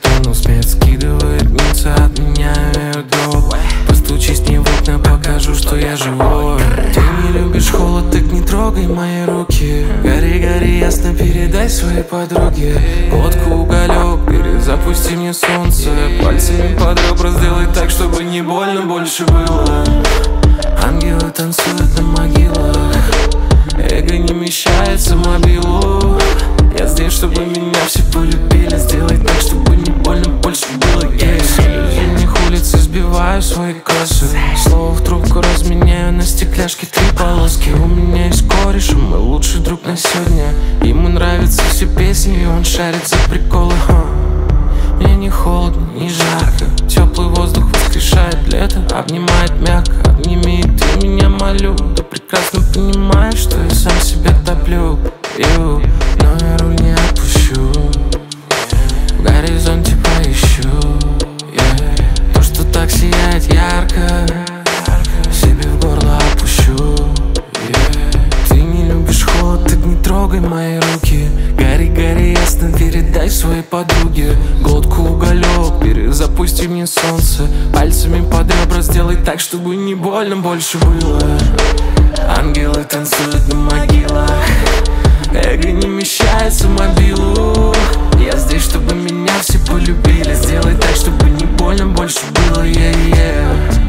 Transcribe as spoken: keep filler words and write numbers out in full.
тонул, смех скидывает ницы, отменяю дроп. Постучись мне в окна, покажу, что я живой. Ты не любишь холод, так не трогай мои руки. Гори, гори, ясно, передай своей подруге. Водку, уголек, перезапусти мне солнце. Пальцами под ребра сделай так, чтобы не больно больше было. Ангелы танцуют на могилах, эго не вмещается в мобилу. Я здесь, чтобы меня все полюбили. Сделай так, чтобы не больно больше было. Я из зимних улиц избиваю свои косы. Слово в трубку разменяю на стекляшке три полоски. У меня есть кореш, мой лучший друг на сегодня. Ему нравятся все песни, и он шарит за приколы. Мне не холодно, не жарко. Теплый воздух воскрешает лето, обнимает мягко. Обними, ты меня молю. Ты прекрасно понимаешь, что я сам себя топлю. Ю, но я руль не отпущу. В горизонте поищу, yeah. То, что так сияет ярко, себе в горло опущу, yeah. Ты не любишь холод, так не трогай мои руки. Гори, гори, ясно, передай своей подруге. Глотку, уголек, перезапусти мне солнце. Пальцами под ребра сделай так, чтобы не больно больше было. Ангелы танцуют на могилах, эго не вмещается в мобилу. Я здесь, чтобы меня все полюбили. Сделай так, чтобы не больно больше было, yeah, yeah.